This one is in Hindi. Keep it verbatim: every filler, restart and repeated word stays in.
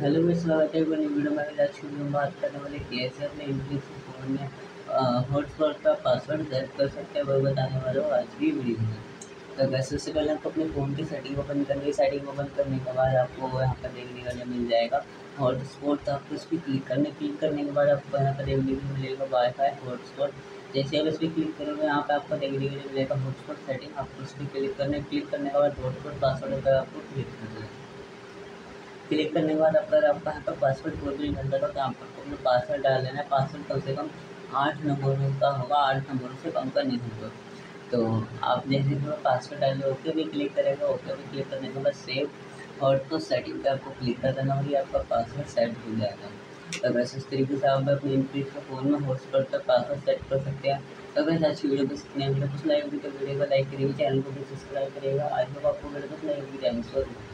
हेलो मैं स्वागत है एक नई वीडियो में। आज की वीडियो में बात करने वाले कैसे अपने इंग्लिश फ़ोन में हॉटस्पॉट का पासवर्ड सेट कर सकते हैं, वो बताने वाला हूँ आज की वीडियो में। तो वैसे उससे पहले आपको अपने फ़ोन की सेटिंग ओपन करनी है। सेटिंग ओपन करने के बाद आपको यहाँ पर देखने के लिए मिल जाएगा हॉटस्पॉट। तो आपको इस पर क्लिक करने क्लिक करने के बाद आपको यहाँ पर देखने को मिलेगा वाईफाई हॉटस्पॉट। जैसे आप इस पर क्लिक करोगे यहाँ पे आपको देखने के लिए मिलेगा हॉटस्पॉट सेटिंग। आपको उस पर क्लिक करने क्लिक करने के बाद हॉटस्पॉट पासवर्ड पर आपको क्लिक करना है। क्लिक करने के बाद अगर आपका यहाँ पर पासवर्ड कोई भी नहीं मिलता तो आपको अपना पासवर्ड डाल देना है। पासवर्ड कम से कम आठ नंबरों का होगा, आठ नंबरों से कम का नहीं होगा। तो आप जैसे कि पासवर्ड डालिए ओके भी क्लिक करेगा। ओके भी क्लिक करने के बाद सेव और तो सेटिंग पे आपको क्लिक कर देना और ये आपका पासवर्ड सेट हो जाएगा। तो वैसे इस तरीके से आप अपने इंग्लिश के फ़ोन में हॉटस्पॉट पर पासवर्ड सेट कर सकते हैं। तो वैसे आज की वीडियो को सीखने वीडियो कुछ लाइक वीडियो को लाइक करिएगा, चैनल को भी सब्सक्राइब करिएगा। आज आपको वीडियो कुछ लाइक भी